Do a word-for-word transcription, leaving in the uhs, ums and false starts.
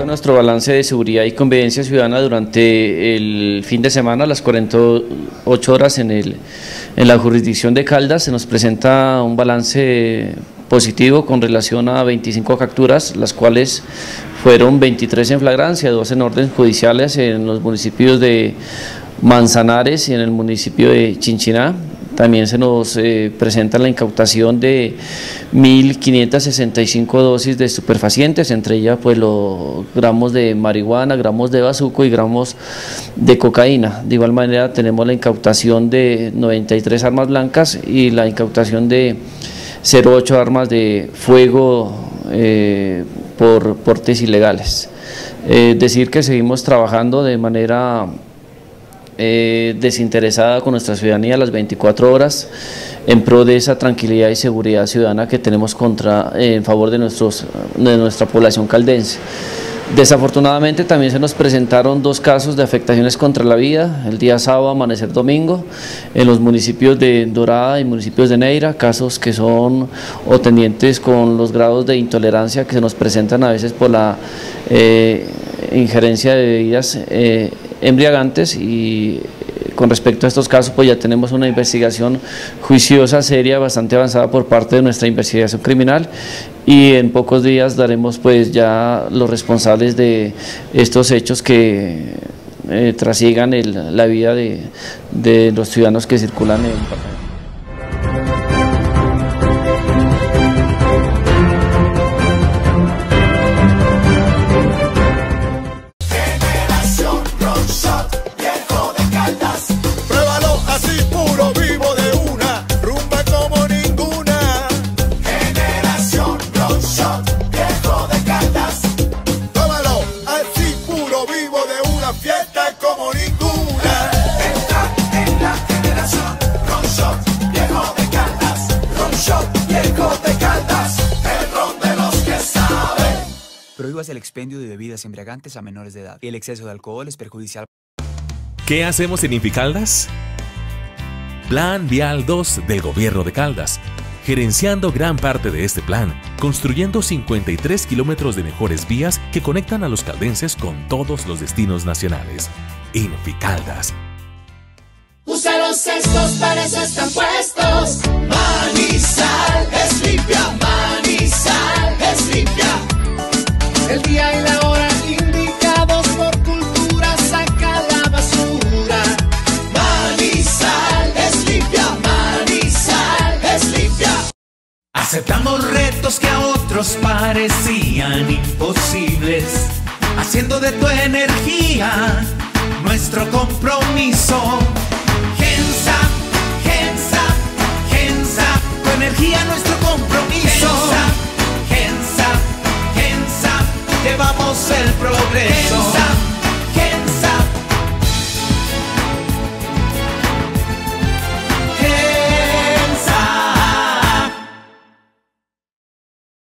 nuestro balance de seguridad y convivencia ciudadana durante el fin de semana, las cuarenta y ocho horas en, el, en la jurisdicción de Caldas. Se nos presenta un balance positivo con relación a veinticinco capturas, las cuales fueron veintitrés en flagrancia, dos en órdenes judiciales en los municipios de Manzanares y en el municipio de Chinchiná. También se nos eh, presenta la incautación de mil quinientas sesenta y cinco dosis de estupefacientes, entre ellas pues los gramos de marihuana, gramos de bazuco y gramos de cocaína. De igual manera tenemos la incautación de noventa y tres armas blancas y la incautación de cero ocho armas de fuego eh, por portes ilegales. Eh, decir que seguimos trabajando de manera Eh, desinteresada con nuestra ciudadanía las veinticuatro horas en pro de esa tranquilidad y seguridad ciudadana que tenemos contra, eh, en favor de, nuestros, de nuestra población caldense. Desafortunadamente también se nos presentaron dos casos de afectaciones contra la vida, el día sábado, amanecer domingo, en los municipios de Dorada y municipios de Neira, casos que son o tendientes con los grados de intolerancia que se nos presentan a veces por la eh, injerencia de bebidas eh, embriagantes. Y con respecto a estos casos pues ya tenemos una investigación juiciosa, seria, bastante avanzada por parte de nuestra investigación criminal, y en pocos días daremos pues ya los responsables de estos hechos que eh, trasigan el, la vida de, de los ciudadanos que circulan en el departamento. Prohíbas el expendio de bebidas embriagantes a menores de edad. El exceso de alcohol es perjudicial. ¿Qué hacemos en Inficaldas? Plan Vial dos del Gobierno de Caldas, gerenciando gran parte de este plan, construyendo cincuenta y tres kilómetros de mejores vías que conectan a los caldenses con todos los destinos nacionales. Inficaldas. Usa los cestos, para eso están puestos. Manizal es limpia, Manizal es limpia. El día y la hora indicados por cultura, saca la basura. Manizal es limpia, Manizal es limpia. Aceptamos retos que a otros parecían imposibles, haciendo de tu energía nuestro compromiso. Gensa, Gensa, Gensa, tu energía nuestro compromiso. Gensa, Gensa, Gensa, llevamos el progreso. Gensa.